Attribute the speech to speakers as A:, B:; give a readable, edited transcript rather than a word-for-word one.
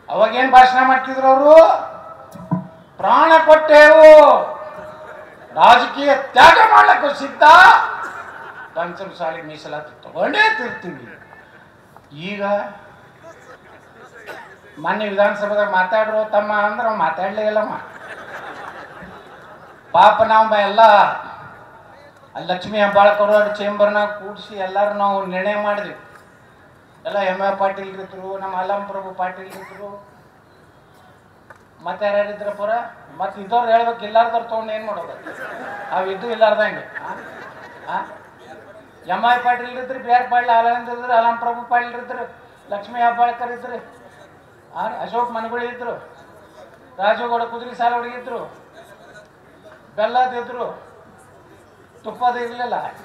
A: ಅವಾಗೇನು ಭಾಷಣ ಮಾಡ್ತಿದ್ರು ಅವರು? ಪ್ರಾಣ ಕೊಟ್ಟೆವು, ರಾಜಕೀಯ ತ್ಯಾಗ ಮಾಡ್ಲಿಕ್ಕೂ ಸಿದ್ಧ, ಪಂಚಮ ಸಾಲಿ ಮೀಸಲಾತಿ ತಗೊಂಡೇ ತಿರ್ತೀವಿ. ಈಗ ಮೊನ್ನೆ ವಿಧಾನಸಭೆದಾಗ ಮಾತಾಡ್ರು ತಮ್ಮ ಅಂದ್ರೆ ಮಾತಾಡ್ಲೇ ಇಲ್ಲಮ್ಮ. ಪಾಪ ನಾವು ಎಲ್ಲ ಲಕ್ಷ್ಮೀ ಹೆಬ್ಬಾಳ್ಕರ್ ಅವ್ರ ಚೇಂಬರ್ನಾಗ ಕೂಡಿಸಿ ಎಲ್ಲರೂ ನಾವು ನಿರ್ಣಯ ಮಾಡಿದ್ವಿ. ಎಲ್ಲ ಎಂ.ಎ. ಪಾಟೀಲ್ ಇದ್ರು, ನಮ್ಮ ಅಲ್ಲಂ ಪ್ರಭು ಪಾಟೀಲ್ ಇದ್ರು, ಮತ್ತೆ ಯಾರ್ಯಾರಿದ್ರ ಪುರ, ಮತ್ತೆ ಇದ್ದವ್ರು ಹೇಳ್ಬೇಕು. ಇಲ್ಲಾರ್ದವ್ರು ತೊಗೊಂಡು ಏನು ಮಾಡೋದು? ಅವು ಇದ್ದು ಇಲ್ಲಾರ್ದಂಗೆ. ಎಂ.ಐ. ಪಾಟೀಲ್ ಇದ್ರು, ಬಿ ಆರ್ ಪಾಟೀಲ್ ಆನಂದ್ ಇದ್ರು, ಅಲ್ಲಂ ಪ್ರಭು ಪಾಟೀಲ್ ಇದ್ರು, ಲಕ್ಷ್ಮೀ ಹೆಬ್ಬಾಳ್ಕರ್ ಇದ್ರು, ಅಶೋಕ್ ಮನಗುಳಿ ಇದ್ರು, ರಾಜುಗೌಡ ಕುದುರೆ ಸಾಲ ಹೊಡಗಿದ್ರು, ಬೆಲ್ಲದಿದ್ರು, ತುಪ್ಪದ ಇರಲಿಲ್ಲ.